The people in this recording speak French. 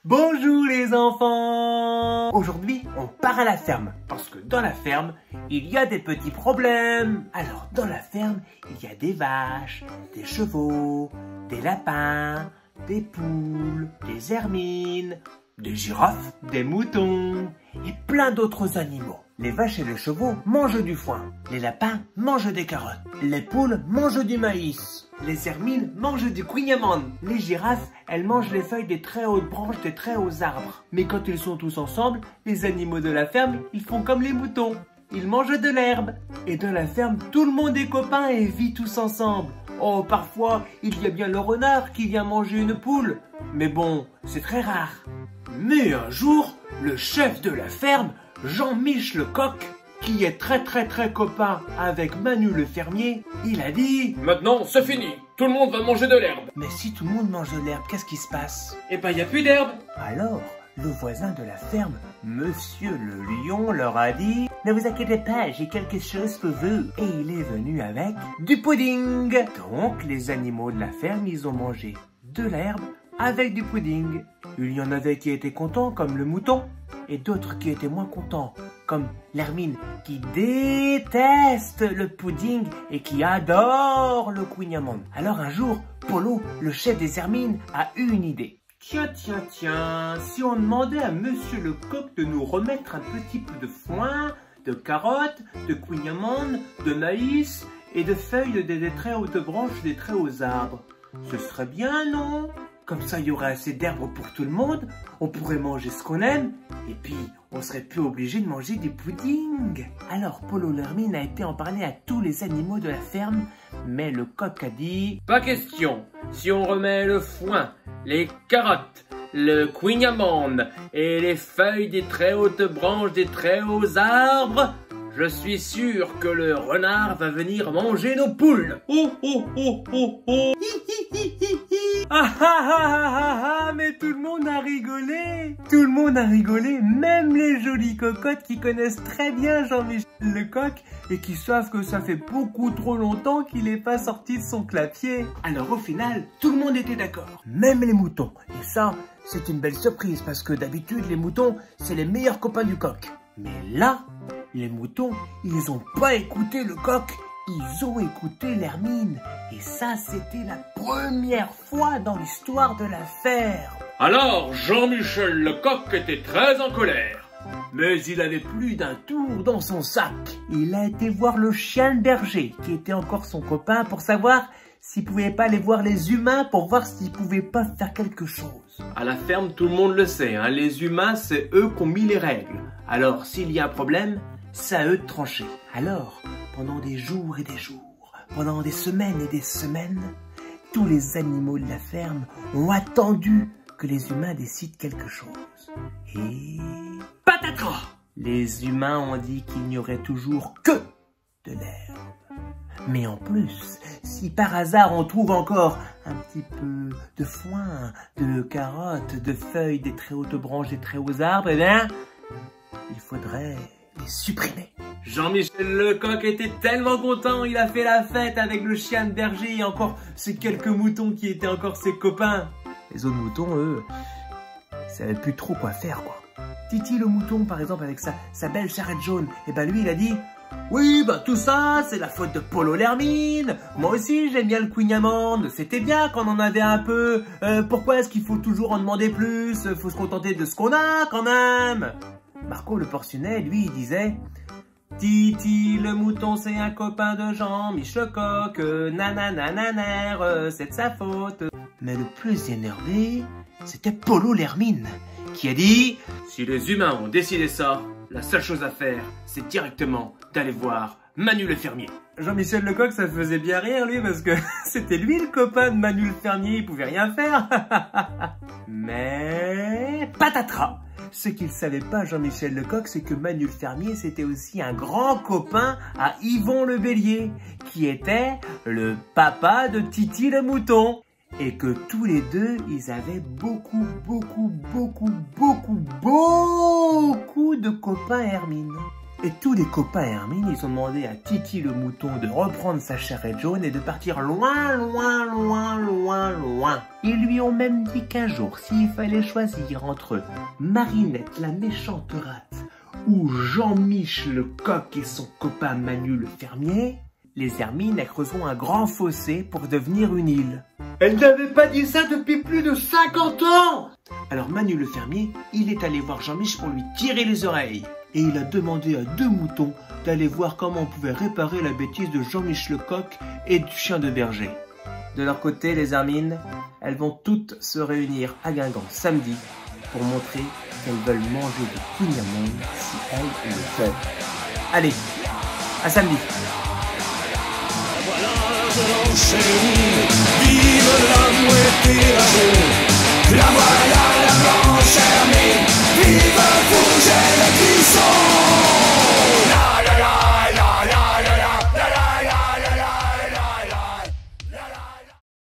Bonjour les enfants! Aujourd'hui, on part à la ferme, parce que dans la ferme, il y a des petits problèmes. Alors, dans la ferme, il y a des vaches, des chevaux, des lapins, des poules, des hermines, des girafes, des moutons et plein d'autres animaux. Les vaches et les chevaux mangent du foin, les lapins mangent des carottes, les poules mangent du maïs, les hermines mangent du kouign-amann, les girafes, elles mangent les feuilles des très hautes branches des très hauts arbres. Mais quand ils sont tous ensemble, les animaux de la ferme, ils font comme les moutons, ils mangent de l'herbe. Et dans la ferme, tout le monde est copain et vit tous ensemble. Oh, parfois, il y a bien le renard qui vient manger une poule, mais bon, c'est très rare. Mais un jour, le chef de la ferme, Jean-Mich le coq, qui est très copain avec Manu le fermier, il a dit « Maintenant, c'est fini, tout le monde va manger de l'herbe. » Mais si tout le monde mange de l'herbe, qu'est-ce qui se passe? Eh ben, il n'y a plus d'herbe. Alors, le voisin de la ferme, Monsieur le lion, leur a dit « Ne vous inquiétez pas, j'ai quelque chose pour vous. » Et il est venu avec du pudding. Donc, les animaux de la ferme, ils ont mangé de l'herbe avec du pudding. Il y en avait qui étaient contents, comme le mouton, et d'autres qui étaient moins contents, comme l'hermine, qui déteste le pudding et qui adore le kouign-amann. Alors un jour, Polo, le chef des hermines, a eu une idée. Tiens, si on demandait à Monsieur le coq de nous remettre un petit peu de foin, de carottes, de kouign-amann, de maïs et de feuilles des très hautes branches des très hauts arbres. Ce serait bien, non? Comme ça, il y aurait assez d'herbe pour tout le monde, on pourrait manger ce qu'on aime, et puis on serait plus obligé de manger du pudding. Alors, Polo l'hermine a été en parler à tous les animaux de la ferme, mais le coq a dit « Pas question, si on remet le foin, les carottes, le kouign-amann et les feuilles des très hautes branches des très hauts arbres, je suis sûr que le renard va venir manger nos poules. » Mais tout le monde a rigolé. Tout le monde a rigolé, même les jolies cocottes qui connaissent très bien Jean-Mich le coq et qui savent que ça fait beaucoup trop longtemps qu'il n'est pas sorti de son clapier. Alors au final, tout le monde était d'accord, même les moutons. Et ça, c'est une belle surprise parce que d'habitude, les moutons, c'est les meilleurs copains du coq. Mais là, les moutons, ils ont pas écouté le coq. Ils ont écouté l'hermine, et ça, c'était la première fois dans l'histoire de la ferme. Alors, Jean-Michel le coq était très en colère. Mais il avait plus d'un tour dans son sac. Il a été voir le chien de berger, qui était encore son copain, pour savoir s'il pouvait pas aller voir les humains, pour voir s'ils pouvaient pas faire quelque chose. À la ferme, tout le monde le sait, hein, les humains, c'est eux qui ont mis les règles. Alors, s'il y a un problème, c'est à eux de trancher. Alors, pendant des jours et des jours, pendant des semaines et des semaines, tous les animaux de la ferme ont attendu que les humains décident quelque chose. Et patatras! Les humains ont dit qu'il n'y aurait toujours que de l'herbe. Mais en plus, si par hasard on trouve encore un petit peu de foin, de carottes, de feuilles des très hautes branches des très hauts arbres, eh bien, il faudrait les supprimer. Jean-Michel le coq était tellement content, il a fait la fête avec le chien de berger et encore ces quelques moutons qui étaient encore ses copains. Les autres moutons, eux, ils savaient plus trop quoi faire, quoi. Titi le mouton, par exemple, avec sa belle charrette jaune, et ben lui, il a dit « Oui, bah tout ça, c'est la faute de Polo l'hermine. Moi aussi, j'aime bien le kouign-amann. C'était bien quand on en avait un peu. Pourquoi est-ce qu'il faut toujours en demander plus? Faut se contenter de ce qu'on a, quand même. » Marco le portionnet, lui, il disait « Titi le mouton, c'est un copain de Jean-Mich le coq. Nananananer, c'est de sa faute. » Mais le plus énervé, c'était Polo l'hermine, qui a dit « Si les humains ont décidé ça, la seule chose à faire, c'est directement d'aller voir Manu le fermier. » Jean-Michel le coq, ça faisait bien rire, lui, parce que c'était lui le copain de Manu le fermier, il pouvait rien faire. Mais patatras! Ce qu'il savait pas, Jean-Michel le coq, c'est que Manu le fermier, c'était aussi un grand copain à Yvon le bélier, qui était le papa de Titi le mouton. Et que tous les deux, ils avaient beaucoup de copains hermines. Et tous les copains Hermine, ils ont demandé à Titi le mouton de reprendre sa charrette jaune et de partir loin, loin, loin, loin, loin. Ils lui ont même dit qu'un jour, s'il fallait choisir entre Marinette, la méchante rate, ou Jean-Mich le coq et son copain Manu le fermier, les Hermines elles creuseront un grand fossé pour devenir une île. Elle n'avait pas dit ça depuis plus de 50 ans! Alors Manu le fermier, il est allé voir Jean-Mich pour lui tirer les oreilles. Et il a demandé à 2 moutons d'aller voir comment on pouvait réparer la bêtise de Jean-Mich le coq et du chien de berger. De leur côté, les Hermines, elles vont toutes se réunir à Guingamp samedi pour montrer qu'elles veulent manger des Queen si elles le peuvent. Allez, à samedi. Voilà, je l'enchaîne, vive l'amour.